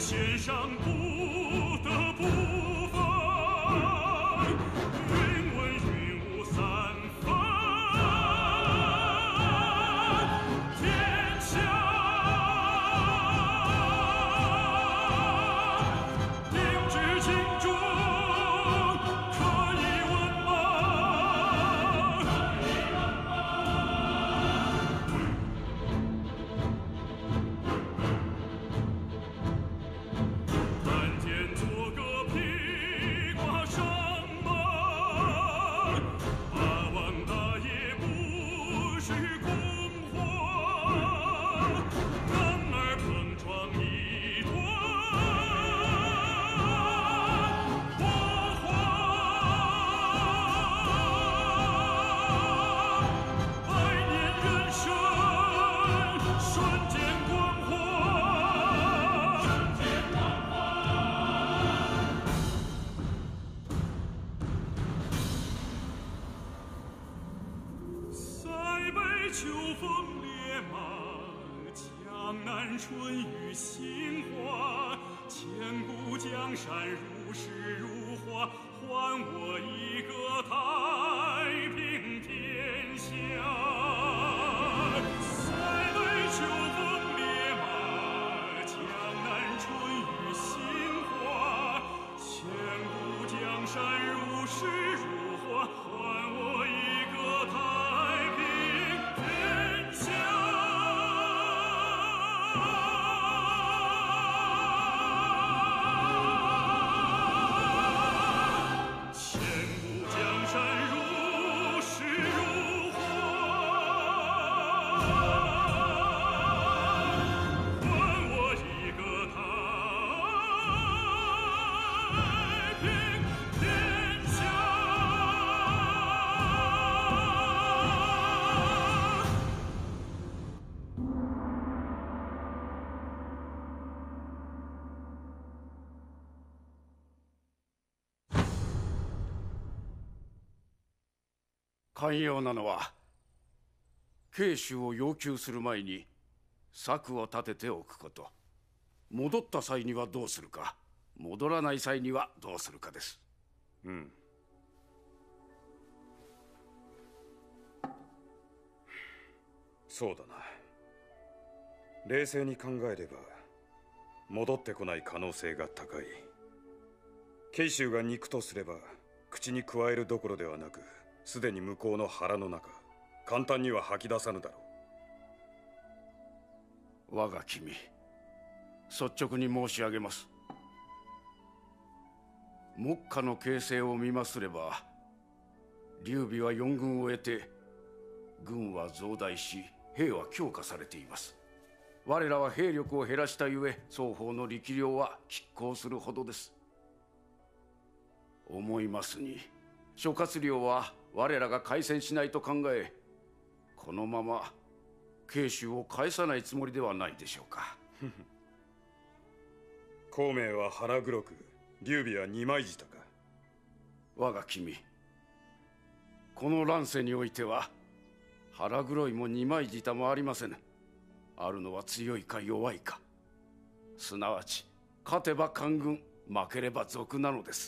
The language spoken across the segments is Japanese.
线上不得不返，云文云雾三分天下，定知情中可以温满，谈天做个披挂上门，八王大爷不许空还，男儿碰撞一段光环，百年人生瞬间光环。塞北秋风烈马，江南春雨杏花，千古江山如诗如画，还我一个太平天下。塞北秋风烈马，江南春雨杏花，千古江山如诗如画，还我一个太平天下。千古江山如诗如画，还我一个太平天下。 寛容なのは慶州を要求する前に策を立てておくこと。戻った際にはどうするか、戻らない際にはどうするかです。 そうだな。冷静に考えれば戻ってこない可能性が高い。慶州が肉とすれば口に加えるどころではなく、すでに向こうの腹の中、簡単には吐き出さぬだろう。 我が君、率直に申し上げます。目下の形勢を見ますれば、劉備は4軍を得て軍は増大し、兵は強化されています。我らは兵力を減らしたゆえ、双方の力量は拮抗するほどです。思いますに諸葛亮は我らが開戦しないと考え、このまま慶州を返さないつもりではないでしょうか。 孔明は腹黒く、劉備は二枚舌か。 我が君、この乱世においては腹黒いも二枚舌もありませぬ。あるのは強いか弱いか、すなわち勝てば官軍、負ければ賊なのです。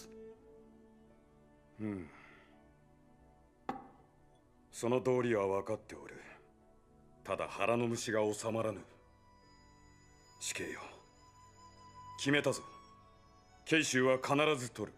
その道理は分かっておる。ただ腹の虫が収まらぬ。死刑よ、決めたぞ。慶州は必ず取る。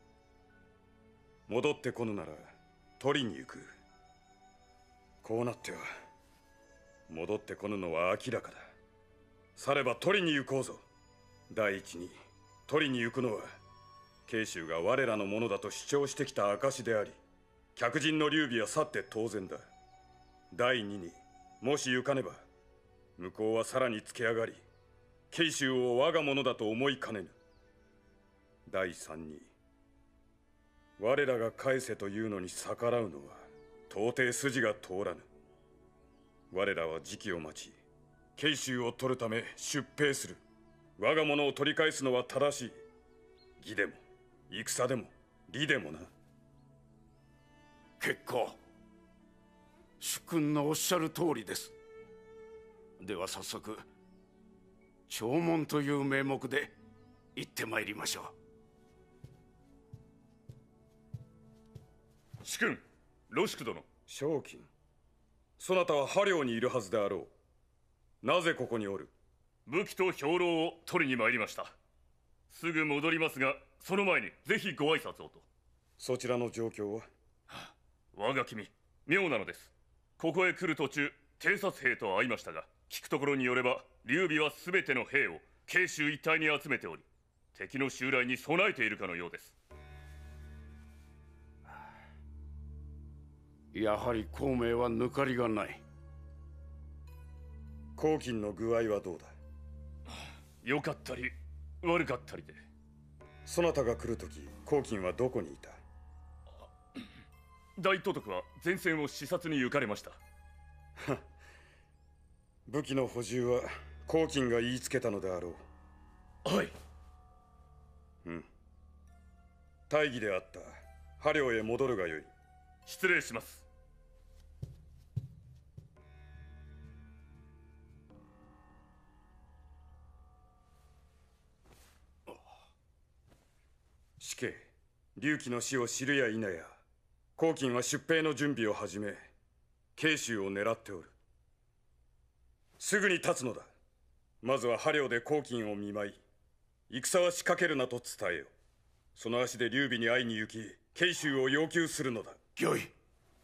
戻ってこぬなら取りに行く。こうなっては戻ってこぬのは明らかだ。されば取りに行こうぞ。第一に取りに行くのは慶州が我らのものだと主張してきた証であり、客人の劉備は去って当然だ。第二に、もし行かねば向こうはさらにつけ上がり、慶州を我がものだと思いかねぬ。第三に、我らが返せというのに逆らうのは到底筋が通らぬ。我らは時期を待ち、慶州を取るため出兵する。我がものを取り返すのは正しい。義でも戦でも利でもな。 結構、主君のおっしゃる通りです。では早速、弔問という名目で行ってまいりましょう。 主君、ロシク殿。正金、そなたはハリョウにいるはずであろう。なぜここにおる？ 武器と兵糧を取りに参りました。すぐ戻りますが、その前にぜひご挨拶をと。 そちらの状況は？ 我が君、妙なのです。ここへ来る途中、偵察兵と会いましたが、聞くところによれば劉備は全ての兵を慶州一帯に集めており、敵の襲来に備えているかのようです。 やはり孔明は抜かりがない。 黄金の具合はどうだ？ 良かったり悪かったりで。 そなたが来るとき、黄金はどこにいた？ 大都督は前線を視察に行かれました。 武器の補充は黄金が言いつけたのであろう。はい。 大義であった。ハリョウへ戻るがよい。 失礼します。 死刑、劉貴の死を知るや否や、黄金は出兵の準備を始め、慶州を狙っておる。すぐに立つのだ。まずはハリョウで黄金を見舞い、戦は仕掛けるなと伝えよ。その足で劉備に会いに行き、慶州を要求するのだ。 御意。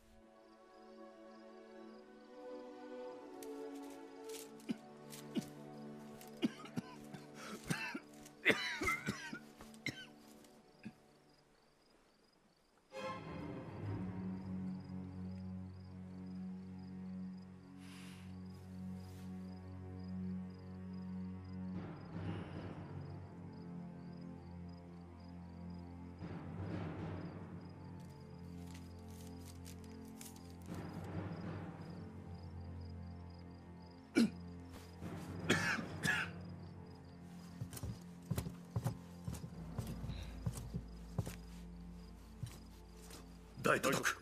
大都督、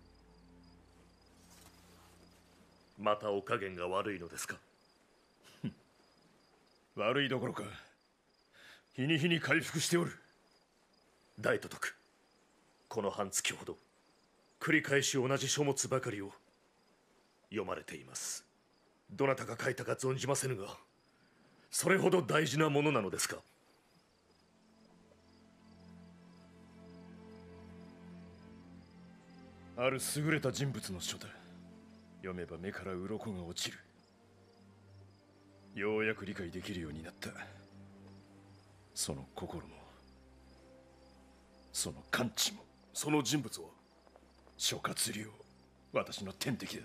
またお加減が悪いのですか？ 悪いどころか日に日に回復しておる。 大都督、この半月ほど繰り返し同じ書物ばかりを読まれています。どなたが書いたか存じませぬが、それほど大事なものなのですか？ ある優れた人物の書だ。読めば目から鱗が落ちる。ようやく理解できるようになった。その心も、その感知も。 その人物は？ 諸葛亮、私の天敵だ。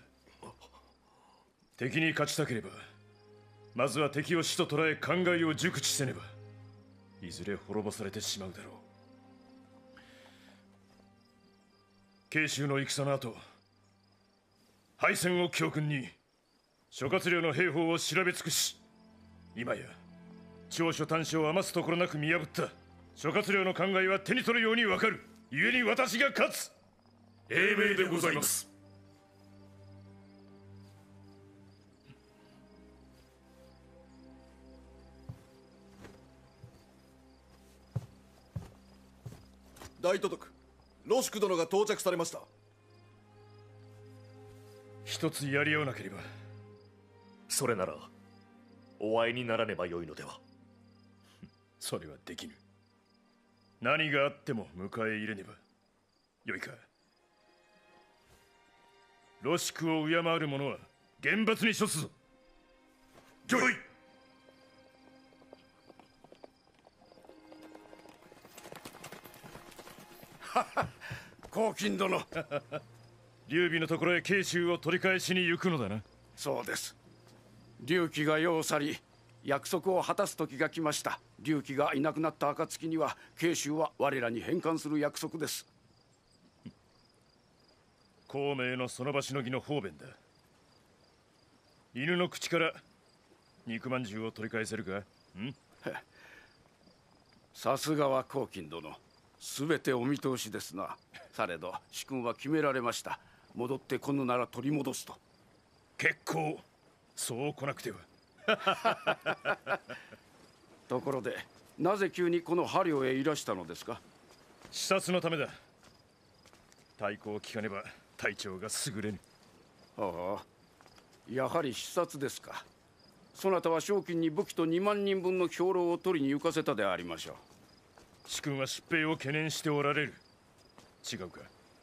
敵に勝ちたければ、まずは敵を死と捉え考えを熟知せねば、いずれ滅ぼされてしまうだろう。慶州の戦の後、敗戦を教訓に諸葛亮の兵法を調べ尽くし、今や長所短所を余すところなく見破った諸葛亮の考えは手に取るようにわかる。故に私が勝つ。 英明でございます。 大都督、ロシク殿が到着されました。 一つやり合わなければ。 それならお会いにならねばよいのでは？ それはできぬ。何があっても迎え入れねばよいか。ロシクを敬う者は厳罰に処すぞ。 御意。 黄金殿。 劉備のところへ慶州を取り返しに行くのだな。 そうです。劉貴が世を去り、約束を果たす時が来ました。劉貴がいなくなった暁には慶州は我らに返還する約束です。 孔明のその場しのぎの方便だ。犬の口から肉まんじゅうを取り返せるか？ さすがは黄金殿。すべてお見通しですな。されど主君は決められました。戻ってこぬなら取り戻すと。 結構そう来なくては。 ところでなぜ急にこの波領へいらしたのですか？ 視察のためだ。太鼓を聞かねば隊長が優れぬ。 ああ、やはり視察ですか。そなたは賞金に武器と2万人分の兵糧を取りに行かせたでありましょう。 主君は出兵を懸念しておられる。違うか？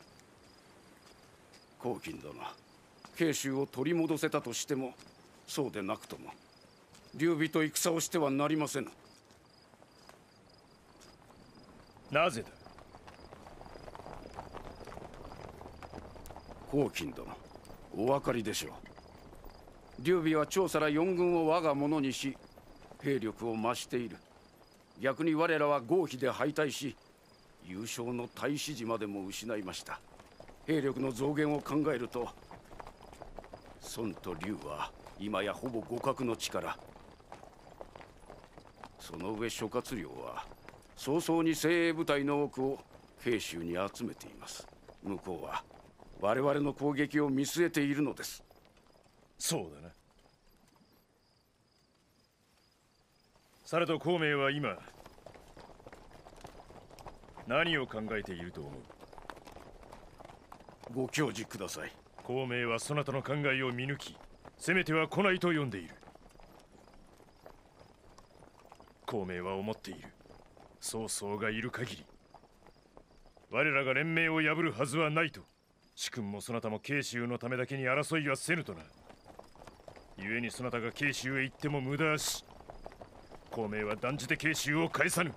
黄金殿、慶州を取り戻せたとしても、そうでなくとも劉備と戦をしてはなりませぬ。 なぜだ？ 黄金殿、お分かりでしょう。劉備は張皿4軍を我が物にし、兵力を増している。逆に我らは合肥で敗退し、優勝の太子島でも失いました。兵力の増減を考えると、孫と劉は今やほぼ互角の力。その上諸葛亮は早々に精鋭部隊の多くを慶州に集めています。向こうは我々の攻撃を見据えているのです。 そうだな。されど孔明は今何を考えていると思う？ ご教示ください。 孔明はそなたの考えを見抜き、せめては来ないと読んでいる。孔明は思っている。曹操がいる限り我らが連盟を破るはずはないと。主君もそなたも慶州のためだけに争いはせぬとな。故にそなたが慶州へ行っても無駄し、孔明は断じて慶州を返さぬ。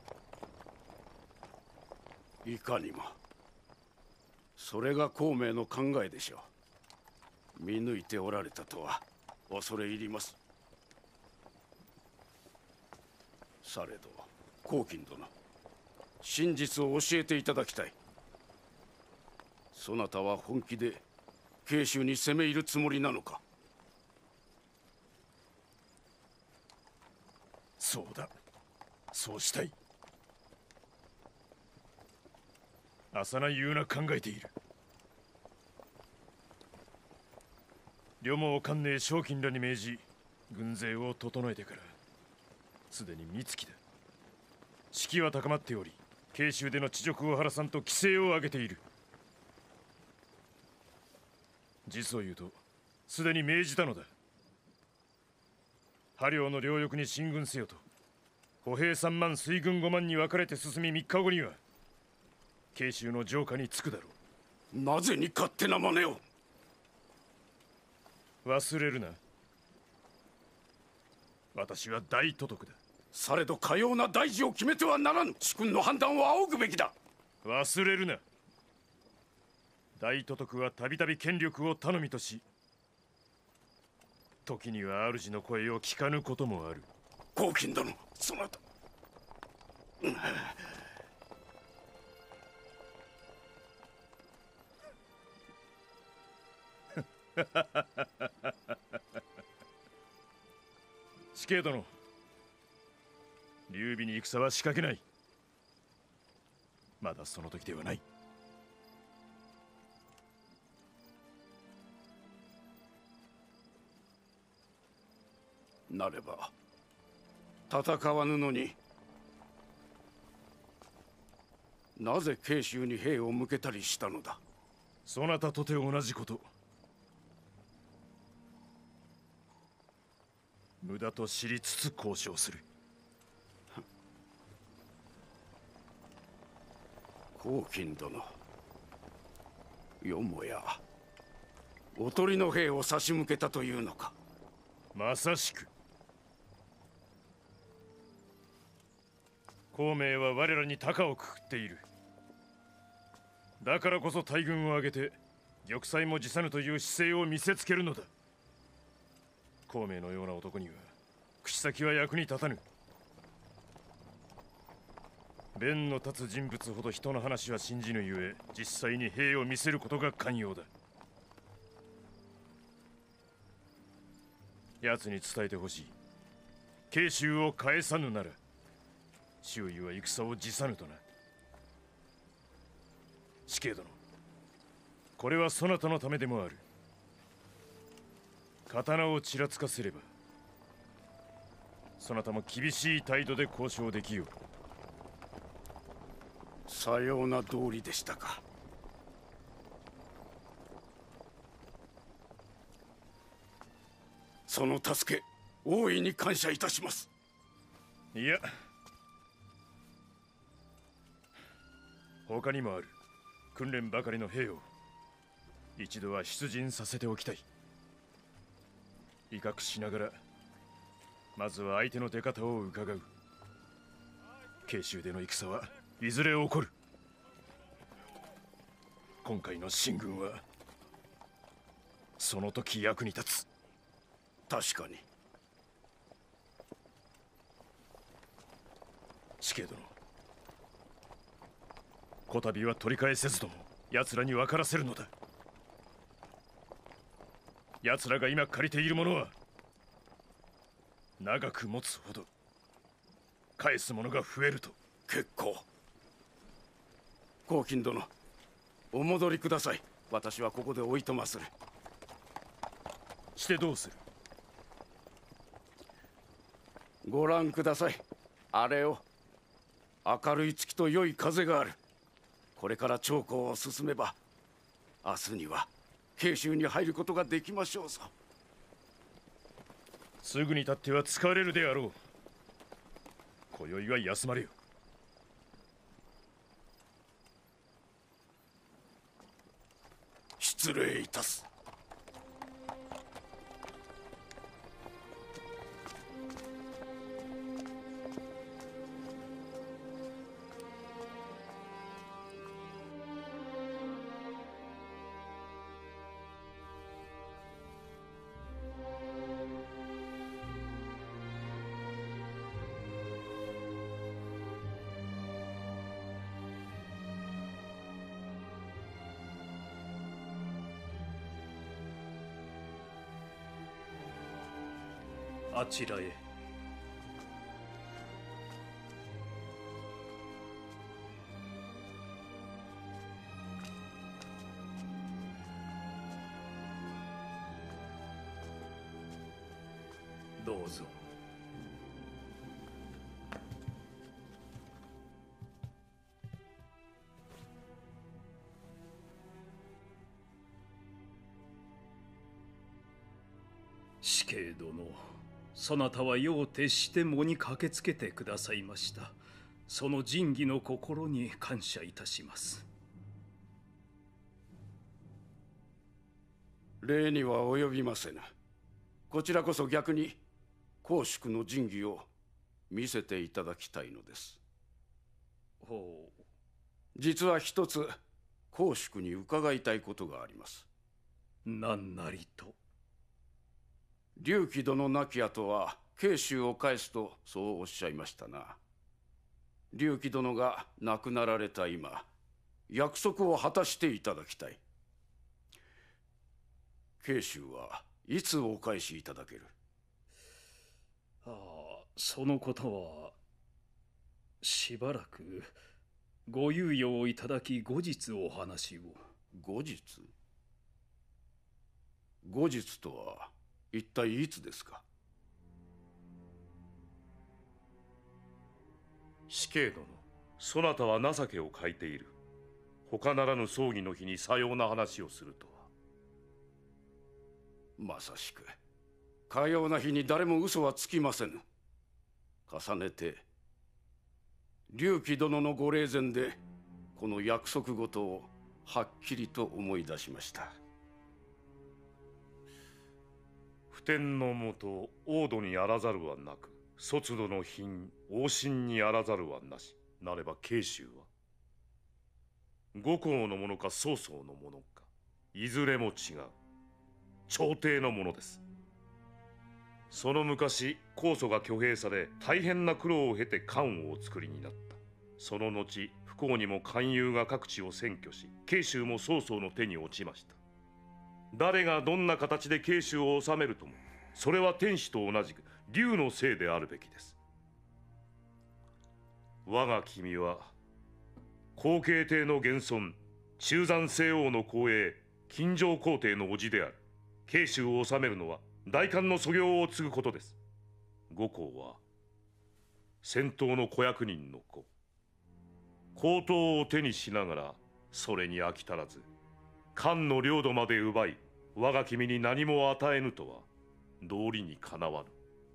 いかにも。それが孔明の考えでしょう。見抜いておられたとは恐れ入ります。されど黄金殿、真実を教えていただきたい。そなたは本気で慶州に攻め入るつもりなのか？ そうだ、そうしたい。浅野ゆうな考えている。両毛関寧賞金らに命じ軍勢を整えてからすでに三月だ。士気は高まっており、慶州での恥辱を晴らさんと規制を上げている。実を言うとすでに命じたのだ。波領の両翼に進軍せよと。歩兵3万、水軍5万に分かれて進み3日後には慶州の城下に着くだろう。なぜに勝手な真似を。 忘れるな。私は大都督だ。 されどかような大事を決めてはならぬ。主君の判断を仰ぐべきだ。 忘れるな。大都督はたびたび権力を頼みとし、時には主の声を聞かぬこともある。 黄金殿、そなた。 死刑殿、劉備に戦は仕掛けない。まだその時ではない。 なれば戦わぬのに、なぜ慶州に兵を向けたりしたのだ？ そなたとて同じこと。無駄と知りつつ交渉する。 黄金殿、よもやおとりの兵を差し向けたというのか？ まさしく。孔明は我らに高をくくっている。だからこそ大軍を挙げて玉砕も辞さぬという姿勢を見せつけるのだ。孔明のような男には口先は役に立たぬ。弁の立つ人物ほど人の話は信じぬゆえ、実際に兵を見せることが肝要だ。奴に伝えてほしい。慶州を返さぬなら周囲は戦を辞さぬとな。死刑殿、これはそなたのためでもある。刀をちらつかせればそなたも厳しい態度で交渉できよう。 さような通りでしたか。その助け大いに感謝いたします。 いや、他にもある。訓練ばかりの兵を一度は出陣させておきたい。威嚇しながらまずは相手の出方を伺う。慶州での戦はいずれ起こる。今回の進軍はその時役に立つ。 確かに。 死刑殿、こたびは取り返せずとも奴らに分からせるのだ。奴らが今借りているものは長く持つほど返すものが増えると。 結構。黄金殿、お戻りください。私はここでおいとまする。 してどうする。 ご覧ください。あれを。明るい月と良い風がある。これから長江を進めば明日には慶州に入ることができましょうぞ。 すぐに立っては疲れるであろう。今宵は休まれよ。 失礼いたす。 あちらへ。どうぞ。死刑殿、そなたは夜を徹して喪に駆けつけてくださいました。その仁義の心に感謝いたします。 礼には及びませぬ。こちらこそ逆に公祝の仁義を見せていただきたいのです。 ほう。 実は一つ公祝に伺いたいことがあります。 何なりと。 龍騎殿亡き後は慶州を返すとそうおっしゃいましたな。龍騎殿が亡くなられた今、約束を果たしていただきたい。慶州はいつお返しいただける。 そのことはしばらくご猶予をいただき、後日お話を。 後日？後日とは一体いつですか？ 死刑殿、そなたは情けを欠いている。他ならぬ葬儀の日にさような話をするとは。 まさしくかような日に誰も嘘はつきませぬ。重ねて龍騎殿のご霊前でこの約束事をはっきりと思い出しました。 普天のもと王土にあらざるはなく、卒土の品王神にあらざるはなし。なれば慶州は五公のものか曹操のものか、いずれも違う朝廷のものです。その昔高祖が挙兵され、大変な苦労を経て関をお作りになった。その後不幸にも官友が各地を占拠し、慶州も曹操の手に落ちました。誰がどんな形で慶州を治めるとも、それは天子と同じく龍のせいであるべきです。我が君は後継帝の現存、中山西王の後裔、金城皇帝の叔父である。慶州を治めるのは代官の素行を継ぐことです。五公は先頭の子役人の子。皇刀を手にしながらそれに飽き足らず漢の領土まで奪い我が君に何も与えぬとは道理にかなわぬ。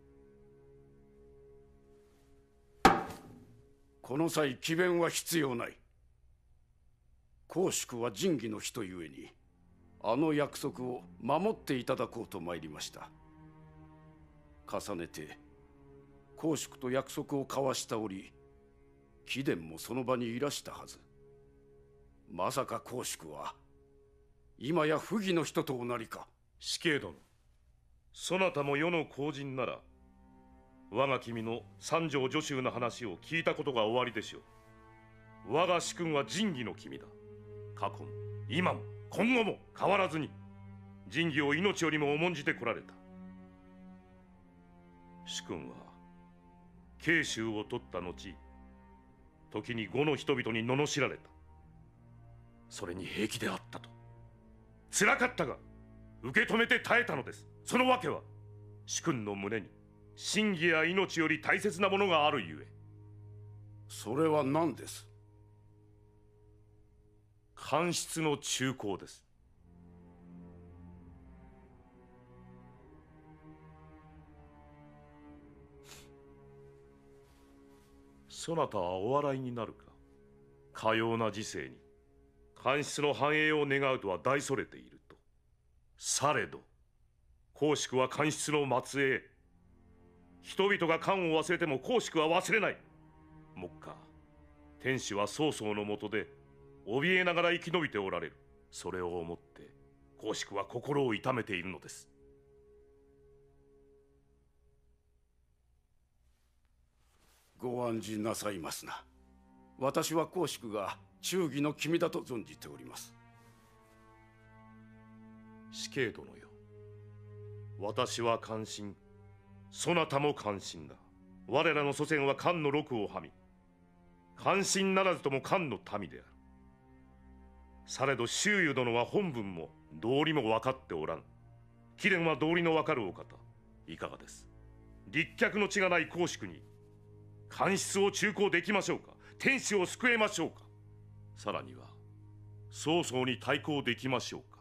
この際詭弁は必要ない。公祝は仁義の人ゆえにあの約束を守っていただこうと参りました。重ねて公祝と約束を交わした折貴殿もその場にいらしたはず。まさか公祝は今や不義の人とおなりか。 死刑殿、そなたも世の公人なら我が君の三条助手の話を聞いたことがおありでしょう。我が主君は仁義の君だ。過去も今も今後も変わらずに仁義を命よりも重んじてこられた。主君は慶州を取った後時に呉の人々に罵られた。それに平気であったと辛かったが受け止めて耐えたのです。その訳は主君の胸に真偽や命より大切なものがあるゆえ。 それは何です？ 官室の忠孝です。そなたはお笑いになるか。かような時世に官室の繁栄を願うとは大それていると。されど公祝は官室の末裔。人々が官を忘れても公祝は忘れない。目下天子は曹操の下で怯えながら生き延びておられる。それを思って公祝は心を痛めているのです。 ご案じなさいますな。私は公祝が忠義の君だと存じております。 死刑殿よ、私は感心、そなたも感心だ。我らの祖先は漢の禄をはみ、感心ならずとも漢の民である。されど周瑜殿は本分も道理も分かっておらん。貴殿は道理の分かるお方、いかがです？立脚の地がない公祝に官室を忠孝できましょうか？天子を救えましょうか？さらには曹操に対抗できましょうか？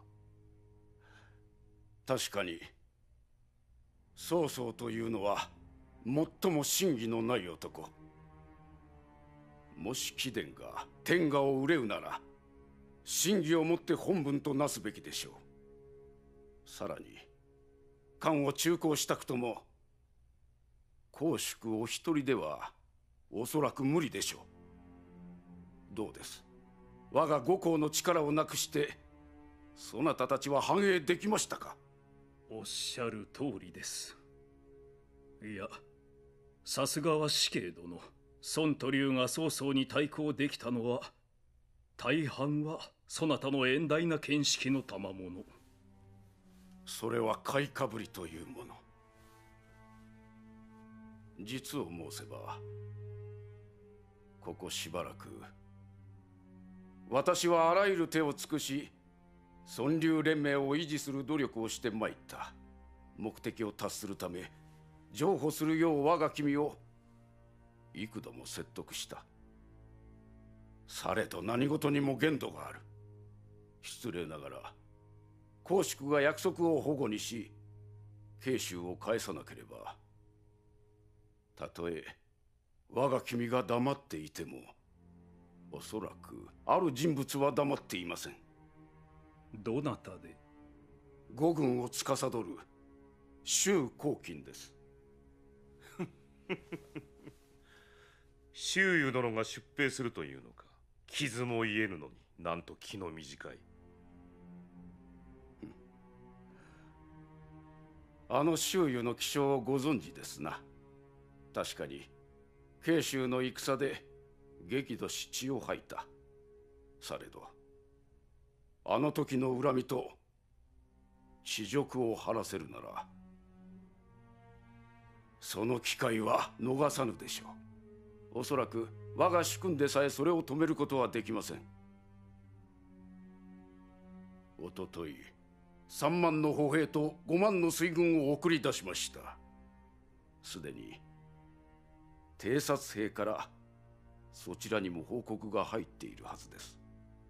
確かに曹操というのは最も真義のない男。もし貴殿が天下を憂うなら真義をもって本分となすべきでしょう。さらに漢を忠孝したくとも公祝お一人ではおそらく無理でしょう。どうです？我が五公の力をなくしてそなたたちは繁栄できましたか？ おっしゃる通りです。いや、さすがは死刑殿。孫と龍が曹操に対抗できたのは大半はそなたの遠大な見識の賜物。 それは買いかぶりというもの。実を申せばここしばらく私はあらゆる手を尽くし孫流連盟を維持する努力をしてまいった。目的を達するため譲歩するよう我が君を幾度も説得した。されど何事にも限度がある。失礼ながら公祝が約束を反故にし慶州を返さなければ、たとえ我が君が黙っていてもおそらくある人物は黙っていません。 どなたで？ 五軍を司る周公瑾です。 周瑜殿が出兵するというのか。傷も言えぬのになんと気の短い。 あの周瑜の気性をご存知ですな。確かに慶州の戦で激怒し血を吐いた。されどあの時の恨みと恥辱を晴らせるならその機会は逃さぬでしょう。おそらく我が主君でさえそれを止めることはできません。おととい3万の歩兵と5万の水軍を送り出しました。すでに偵察兵からそちらにも報告が入っているはずです。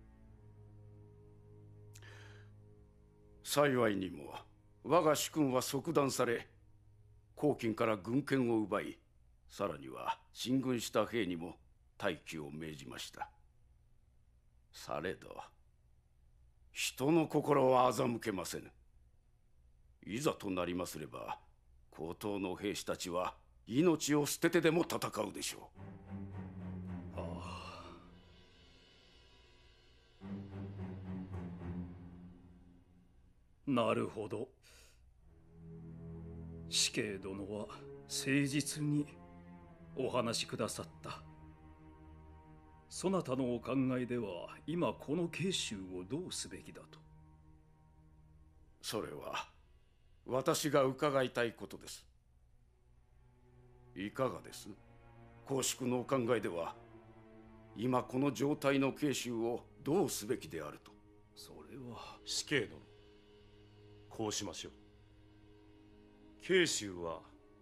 幸いにも我が主君は即断され、黄巾から軍権を奪い、さらには進軍した兵にも待機を命じました。されど人の心は欺けませぬ。いざとなりますれば、高等の兵士たちは命を捨ててでも戦うでしょう。 なるほど。死刑殿は誠実にお話しくださった。そなたのお考えでは今この慶州をどうすべきだと？ それは私が伺いたいことです。いかがです？公祝のお考えでは今この状態の慶州をどうすべきであると。 それは死刑殿、こうしましょう。慶州は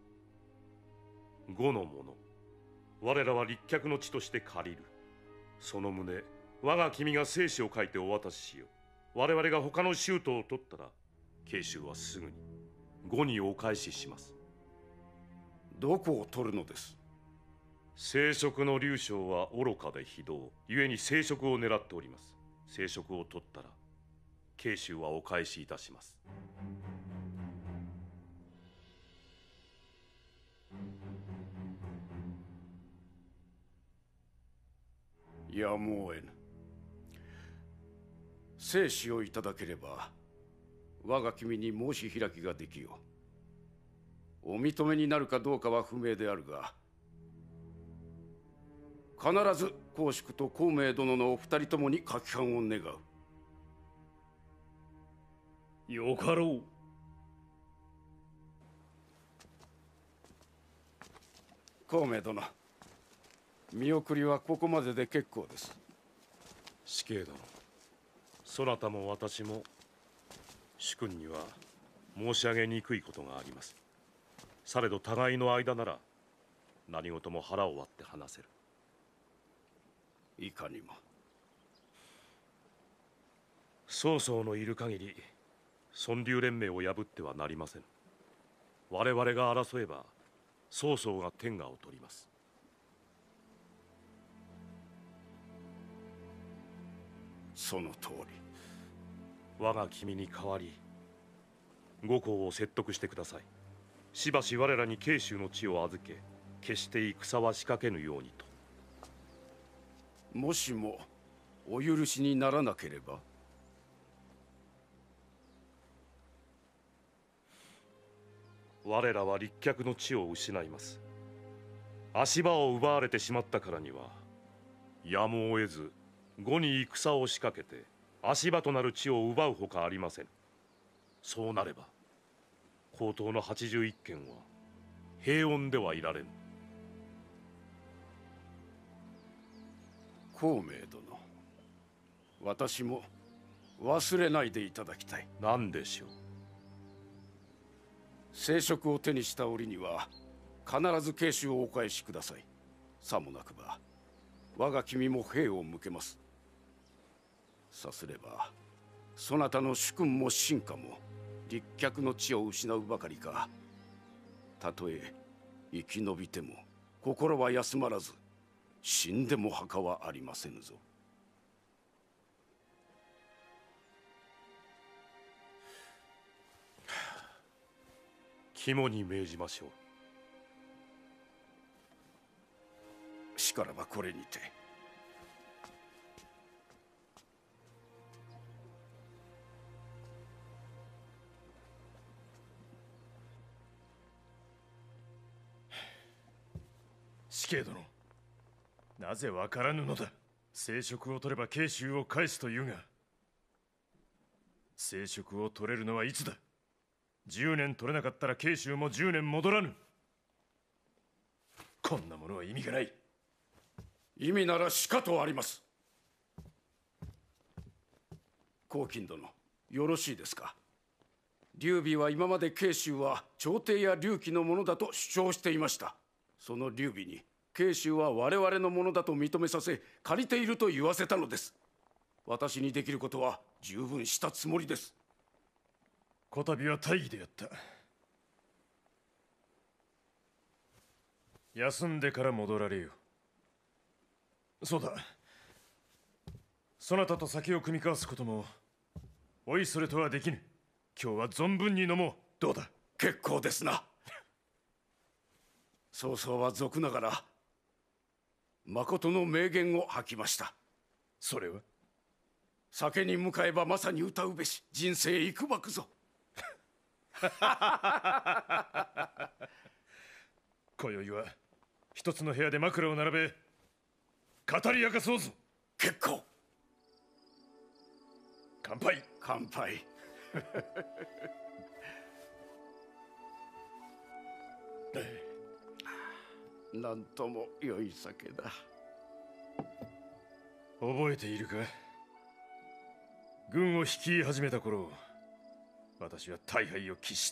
呉の者、我らは立脚の地として借りる。その旨、我が君が生死を書いてお渡ししよう。我々が他の州都を取ったら、慶州はすぐに呉にお返しします。 どこを取るのです？ 生殖の劉将は愚かで非道、故に生殖を狙っております。生殖を取ったら慶州はお返しいたします。 やむを得ぬ。生死をいただければ我が君に申し開きができよう。お認めになるかどうかは不明であるが、必ず公祝と孔明殿のお二人ともに書き判を願う。 よかろう。 孔明殿、見送りはここまでで結構です。 死刑殿、そなたも私も主君には申し上げにくいことがあります。されど互いの間なら何事も腹を割って話せる。 いかにも。 曹操のいる限り孫劉連盟を破ってはなりません。我々が争えば曹操が天下を取ります。 その通り。 我が君に代わり呉公を説得してください。しばし我らに慶州の地を預け、決して戦は仕掛けぬようにと。 もしもお許しにならなければ？ 我らは立脚の地を失います。足場を奪われてしまったからにはやむを得ず呉に戦を仕掛けて足場となる地を奪うほかありません。そうなれば高等の81県は平穏ではいられぬ。 孔明殿、私も忘れないでいただきたい。 何でしょう？ 生殖を手にした折には必ず慶州をお返しください。さもなくば我が君も兵を向けます。さすればそなたの主君も臣下も立脚の地を失うばかりか、たとえ生き延びても心は休まらず、死んでも墓はありませぬぞ。 肝に銘じましょう。 しからばこれにて。 死刑殿、なぜわからぬのだ。生殖を取れば慶州を返すというが、生殖を取れるのはいつだ。10年取れなかったら慶州も10年戻らぬ。こんなものは意味がない。 意味ならしかとあります。黄巾殿、よろしいですか？劉備は今まで慶州は朝廷や劉貴のものだと主張していました。その劉備に慶州は我々のものだと認めさせ、借りていると言わせたのです。私にできることは十分したつもりです。 こたびは大義でやった。休んでから戻られよ。そうだ、そなたと酒を酌み交わすこともおいそれとはできぬ。今日は存分に飲もう。どうだ。 結構ですな。曹操は俗ながら誠の名言を吐きました。 それは？ 酒に向かえばまさに歌うべし、人生いくばくぞ。 今宵は一つの部屋で枕を並べ語り明かそうぞ。 結構。 乾杯。 乾杯。なんとも良い酒だ。 覚えているか？軍を率い始めた頃、私は大敗を喫した。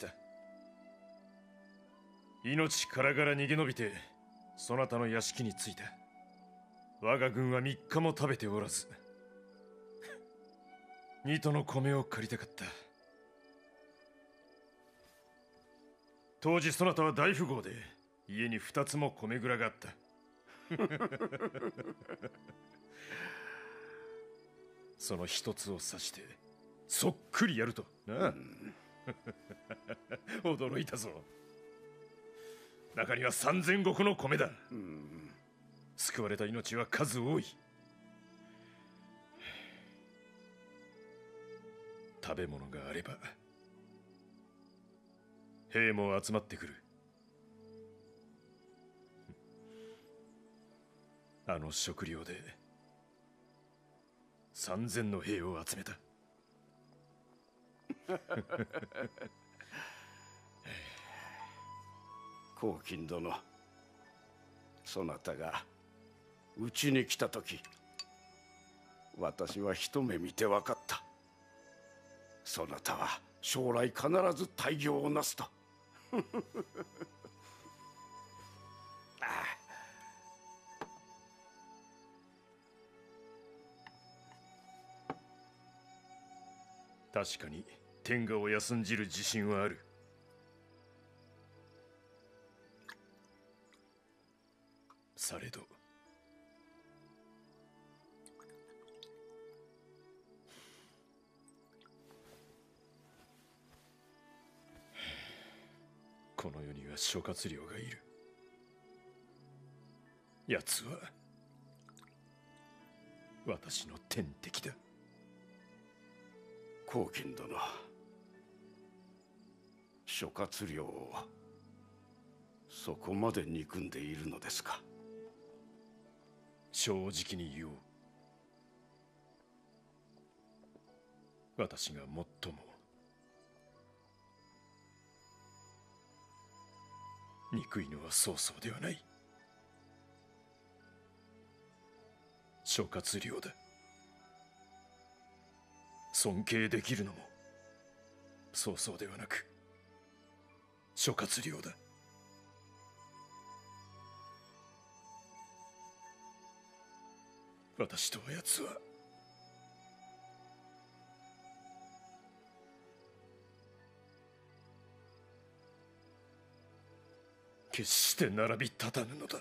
命からがら逃げ延びてそなたの屋敷に着いた。我が軍は3日も食べておらず、2斗の米を借りたかった。当時そなたは大富豪で家に2つも米蔵があった。その1つを指してそっくりやるとなあ。驚いたぞ。中には3000石の米だ。救われた命は数多い。食べ物があれば兵も集まってくる。あの食料で3000の兵を集めた。 黄金殿、そなたがうちに来た時、私は一目見て分かった。そなたは将来必ず大業をなすと。 確かに天下を休んじる自信はある。されどこの世には諸葛亮がいる。奴は私の天敵だ。 黄金殿、諸葛亮をそこまで憎んでいるのですか？ 正直に言おう。私が最も憎いのは曹操ではない。諸葛亮だ。尊敬できるのも曹操ではなく諸葛亮だ。私とは奴は決して並び立たぬのだ。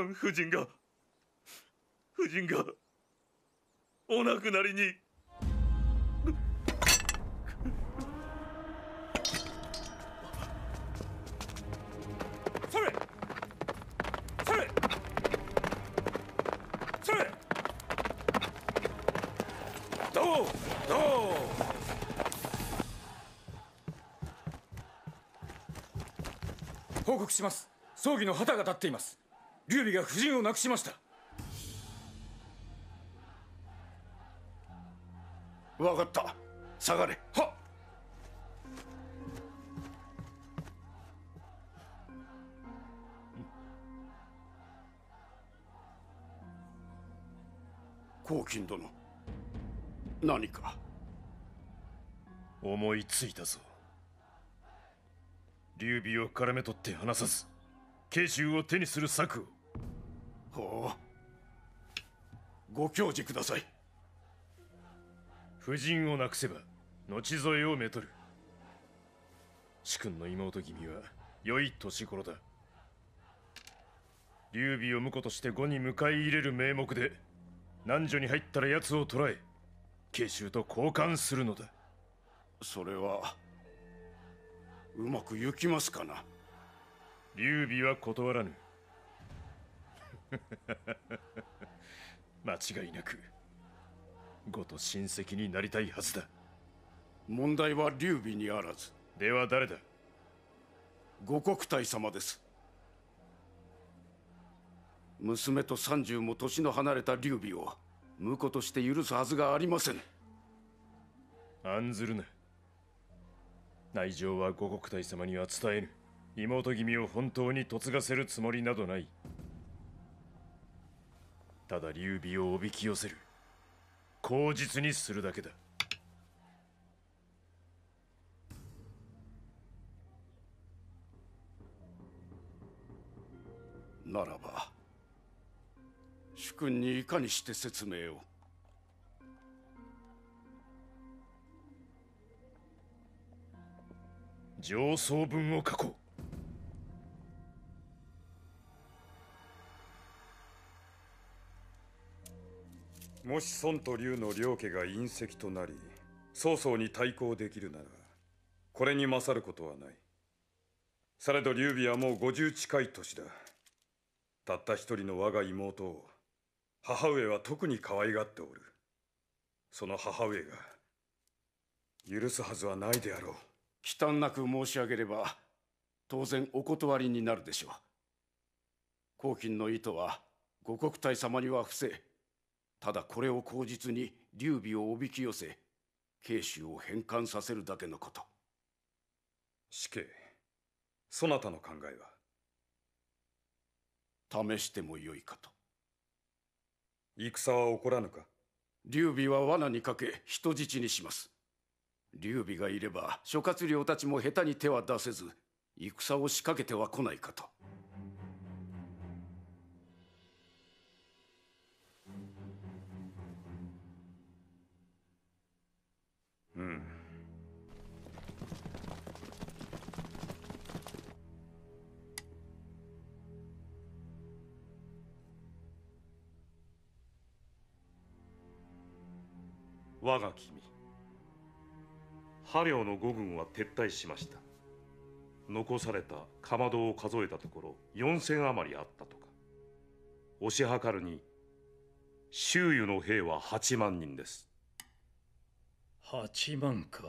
蘭夫人がお亡くなりに。 それそれそれ、どう報告します。葬儀の旗が立っています。劉備が夫人を亡くしました。 分かった、下がれ。 はっ。 黄金殿、何か？ 思いついたぞ。劉備を絡め取って離さず慶州を手にする策を。 ほう、ご教示ください。 夫人を亡くせば後添えをめとる。主君の妹君は良い年頃だ。劉備を婿として呉に迎え入れる名目で南女に入ったら奴を捕らえ慶州と交換するのだ。 それはうまくゆきますかな？ 劉備は断らぬ。間違いなく呉と親戚になりたいはずだ。 問題は劉備にあらず。 では誰だ？ 五国大様です。娘と30も年の離れた劉備を婿として許すはずがありません。 案ずるな。内情は五国大様には伝えぬ。妹君を本当に嫁がせるつもりなどない。ただ劉備をおびき寄せる、口実にするだけだ。 ならば主君にいかにして説明を？ 上奏文を書こう。もし孫と劉の両家が隕石となり曹操に対抗できるならこれに勝ることはない。されど劉備はもう50近い年だ。たった一人の我が妹を母上は特に可愛がっておる。その母上が許すはずはないであろう。 忌憚なく申し上げれば当然お断りになるでしょう。黄金の意図は五国大様には伏せ、ただこれを口実に劉備をおびき寄せ慶州を返還させるだけのこと。 死刑、そなたの考えは？ 試してもよいかと。 戦は起こらぬか？ 劉備は罠にかけ人質にします。劉備がいれば諸葛亮たちも下手に手は出せず戦を仕掛けては来ないかと。 我が君、波領の5軍は撤退しました。残されたかまどを数えたところ4000余りあったとか。推し量るに周囲の兵は8万人です。 8万か。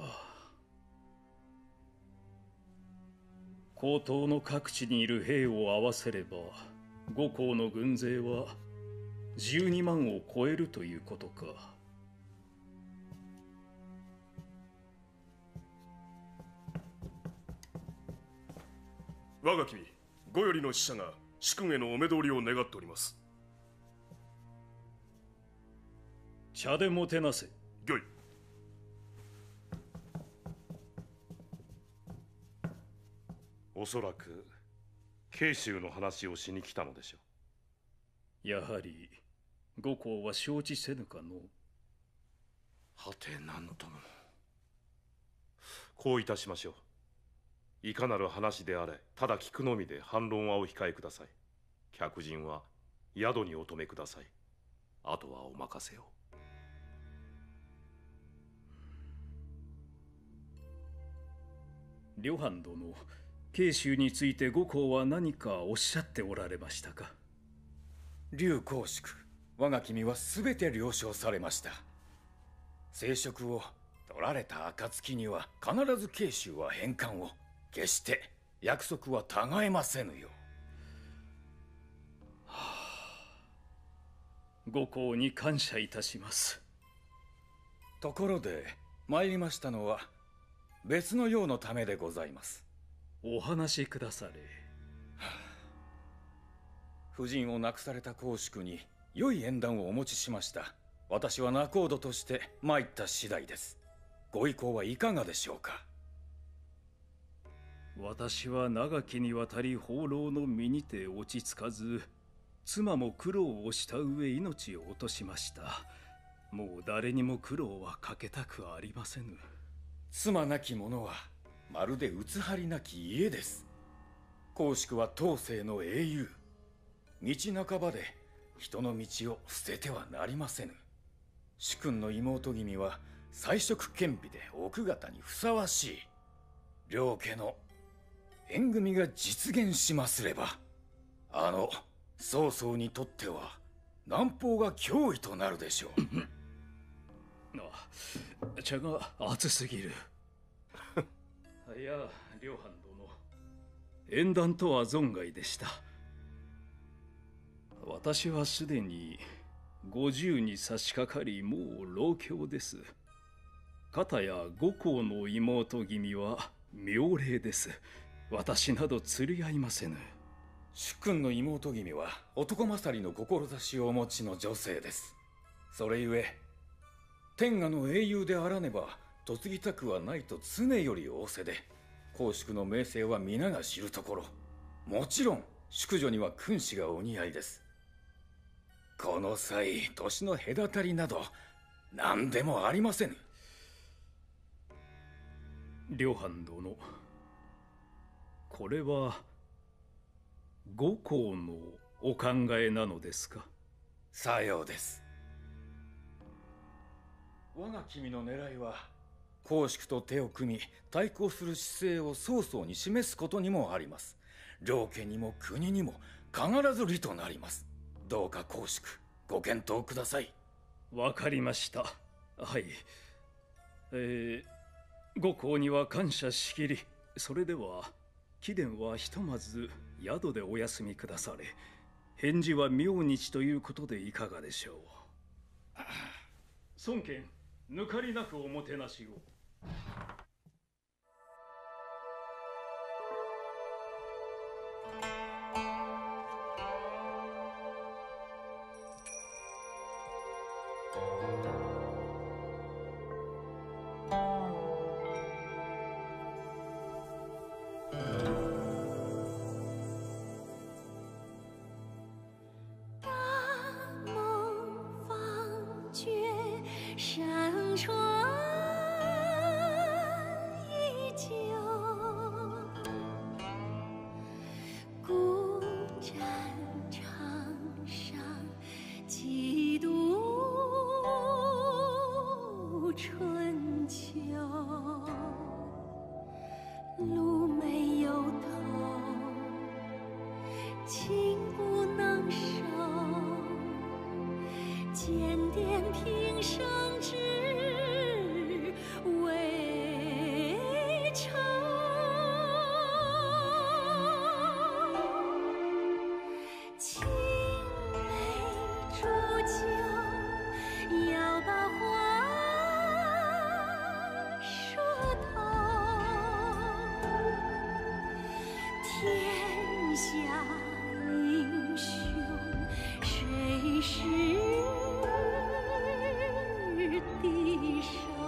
江東の各地にいる兵を合わせれば五校の軍勢は12万を超えるということか。 我が君、呉よりの使者が主君へのお目通りを願っております。 茶でもてなせ。 御意。 おそらく慶州の話をしに来たのでしょう。やはり五校は承知せぬかの。 はて何とも。こういたしましょう。いかなる話であれ、ただ聞くのみで反論はお控えください。客人は宿にお泊めください。あとはお任せを。 旅伴殿、慶州について五公は何かおっしゃっておられましたか？ 劉公祝、我が君は全て了承されました。聖職を取られた暁には必ず慶州は返還を。決して約束はたがえませぬよ。 五公に感謝いたします。 ところで参りましたのは別の用のためでございます。 お話しくだされ。 夫人を亡くされた公祝に良い縁談をお持ちしました。私は仲人として参った次第です。ご意向はいかがでしょうか？ 私は長きにわたり放浪の身にて落ち着かず、妻も苦労をした上命を落としました。もう誰にも苦労はかけたくありませぬ。 妻なき者はまるで移はりなき家です。公祝は当世の英雄。道半ばで人の道を捨ててはなりませぬ。主君の妹君は才色兼備で奥方にふさわしい。両家の縁組が実現しますれば、曹操にとっては南方が脅威となるでしょう。茶が熱すぎる。いや、両伴殿、縁談とは存外でした。私はすでに50に差し掛かり、もう老境です。かたや五公の妹君は妙齢です。私など釣り合いませぬ。 主君の妹君は男勝りの志をお持ちの女性です。それゆえ天下の英雄であらねば嫁ぎたくはないと常より仰せで、公祝の名声は皆が知るところ。もちろん淑女には君子がお似合いです。この際年の隔たりなど何でもありませぬ。 両伴殿、これは五公のお考えなのですか？ さようです。我が君の狙いは公祝と手を組み対抗する姿勢を曹操に示すことにもあります。両家にも国にも必ず利となります。どうか公祝ご検討ください。 わかりました。はい。五公には感謝しきり、それでは貴殿はひとまず宿でお休みくだされ。返事は明日ということでいかがでしょう。孫権、抜かりなくおもてなしを。 地上。